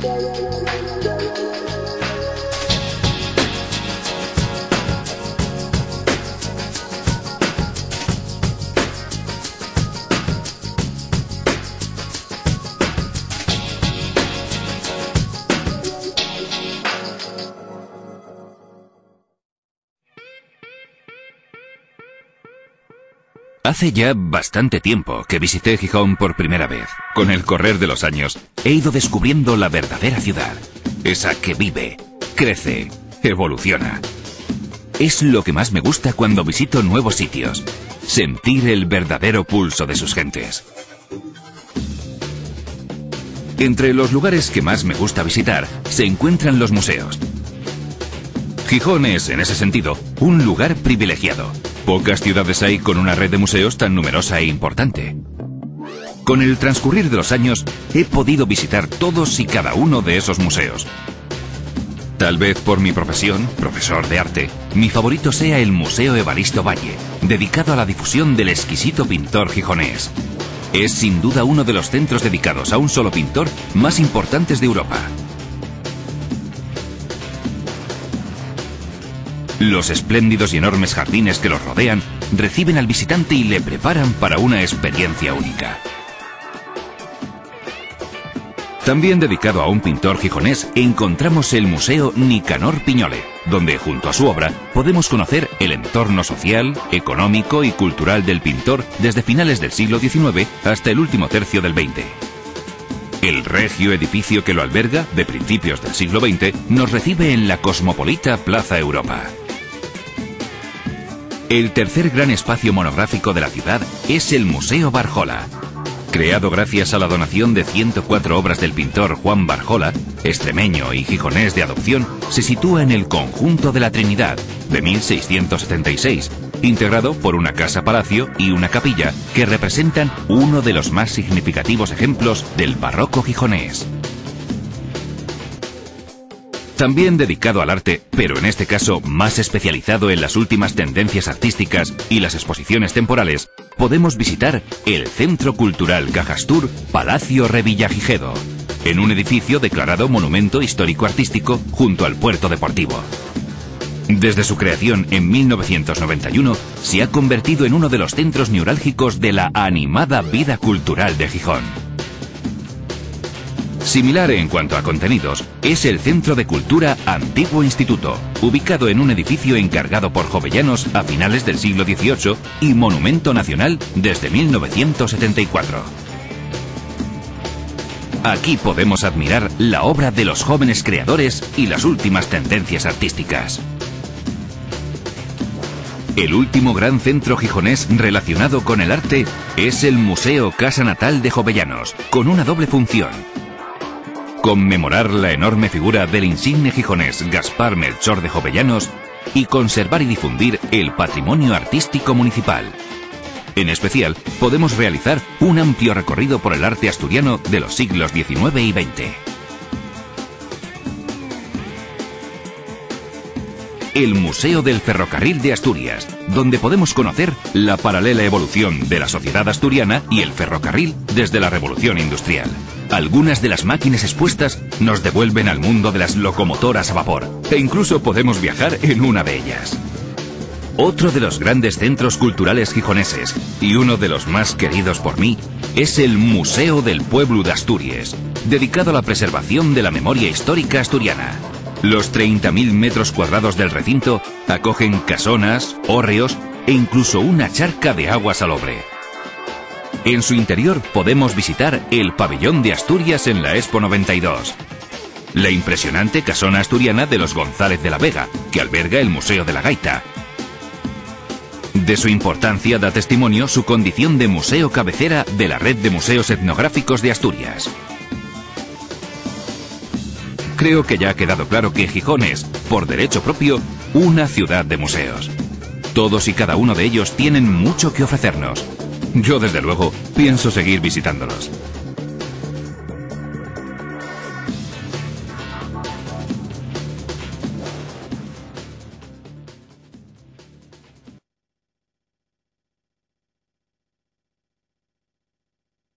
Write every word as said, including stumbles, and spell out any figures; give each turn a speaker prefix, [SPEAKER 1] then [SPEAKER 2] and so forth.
[SPEAKER 1] Hace ya bastante tiempo que visité Gijón por primera vez. Con el correr de los años, he ido descubriendo la verdadera ciudad. Esa que vive, crece, evoluciona. Es lo que más me gusta cuando visito nuevos sitios. Sentir el verdadero pulso de sus gentes. Entre los lugares que más me gusta visitar, se encuentran los museos. Gijón es, en ese sentido, un lugar privilegiado. Pocas ciudades hay con una red de museos tan numerosa e importante. Con el transcurrir de los años, he podido visitar todos y cada uno de esos museos. Tal vez por mi profesión, profesor de arte, mi favorito sea el Museo Evaristo Valle, dedicado a la difusión del exquisito pintor gijonés. Es sin duda uno de los centros dedicados a un solo pintor más importantes de Europa. Los espléndidos y enormes jardines que los rodean reciben al visitante y le preparan para una experiencia única. También dedicado a un pintor gijonés encontramos el Museo Nicanor Piñole, donde junto a su obra podemos conocer el entorno social, económico y cultural del pintor desde finales del siglo diecinueve hasta el último tercio del veinte. El regio edificio que lo alberga, de principios del siglo veinte, nos recibe en la cosmopolita Plaza Europa. El tercer gran espacio monográfico de la ciudad es el Museo Barjola. Creado gracias a la donación de ciento cuatro obras del pintor Juan Barjola, extremeño y gijonés de adopción, se sitúa en el conjunto de la Trinidad, de mil seiscientos setenta y seis, integrado por una casa-palacio y una capilla que representan uno de los más significativos ejemplos del barroco gijonés. También dedicado al arte, pero en este caso más especializado en las últimas tendencias artísticas y las exposiciones temporales, podemos visitar el Centro Cultural Cajastur Palacio Revillagigedo, en un edificio declarado Monumento Histórico-Artístico junto al puerto deportivo. Desde su creación en mil novecientos noventa y uno, se ha convertido en uno de los centros neurálgicos de la animada vida cultural de Gijón. Similar en cuanto a contenidos, es el Centro de Cultura Antiguo Instituto, ubicado en un edificio encargado por jovellanos a finales del siglo dieciocho y monumento nacional desde mil novecientos setenta y cuatro. Aquí podemos admirar la obra de los jóvenes creadores y las últimas tendencias artísticas. El último gran centro gijonés relacionado con el arte es el Museo Casa Natal de Jovellanos, con una doble función: conmemorar la enorme figura del insigne gijonés Gaspar Melchor de Jovellanos y conservar y difundir el patrimonio artístico municipal. En especial, podemos realizar un amplio recorrido por el arte asturiano de los siglos diecinueve y veinte. El Museo del Ferrocarril de Asturias, donde podemos conocer la paralela evolución de la sociedad asturiana y el ferrocarril desde la Revolución Industrial. Algunas de las máquinas expuestas nos devuelven al mundo de las locomotoras a vapor, e incluso podemos viajar en una de ellas. Otro de los grandes centros culturales gijoneses, y uno de los más queridos por mí, es el Museo del Pueblo de Asturias, dedicado a la preservación de la memoria histórica asturiana. Los treinta mil metros cuadrados del recinto acogen casonas, hórreos e incluso una charca de agua salobre. En su interior podemos visitar el Pabellón de Asturias en la Expo noventa y dos, la impresionante casona asturiana de los González de la Vega, que alberga el Museo de la Gaita. De su importancia da testimonio su condición de museo cabecera de la red de museos etnográficos de Asturias. Creo que ya ha quedado claro que Gijón es, por derecho propio, una ciudad de museos. Todos y cada uno de ellos tienen mucho que ofrecernos. Yo, desde luego, pienso seguir visitándolos.